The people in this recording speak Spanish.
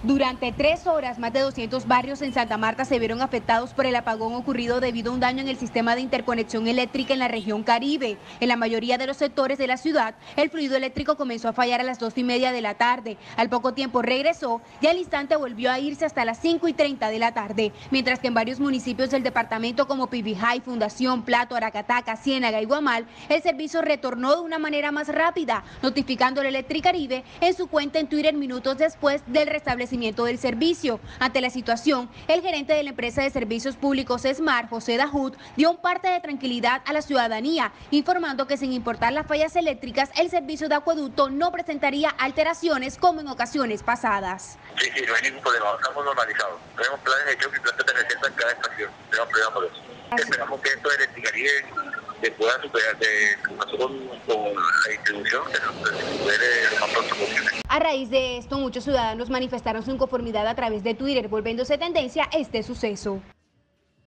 Durante 3 horas, más de 200 barrios en Santa Marta se vieron afectados por el apagón ocurrido debido a un daño en el sistema de interconexión eléctrica en la región Caribe. En la mayoría de los sectores de la ciudad, el fluido eléctrico comenzó a fallar a las 2:30 de la tarde. Al poco tiempo regresó y al instante volvió a irse hasta las 5:30 de la tarde. Mientras que en varios municipios del departamento como Pibijay, Fundación, Plato, Aracataca, Ciénaga y Guamal, el servicio retornó de una manera más rápida, notificando a Electricaribe en su cuenta en Twitter minutos después del restablecimiento del servicio. Ante la situación, el gerente de la empresa de servicios públicos Smart, José Dahut, dio un parte de tranquilidad a la ciudadanía, informando que sin importar las fallas eléctricas, el servicio de acueducto no presentaría alteraciones como en ocasiones pasadas. Sí, no hay ningún problema, estamos normalizados. Tenemos planes de choque y planes de emergencia en cada estación. Tenemos problema por eso. Esperamos que esto de Electricaribe se pueda superar con la distribución, se supere lo más pronto posible. A raíz de esto, muchos ciudadanos manifestaron su inconformidad a través de Twitter, volviéndose tendencia este suceso.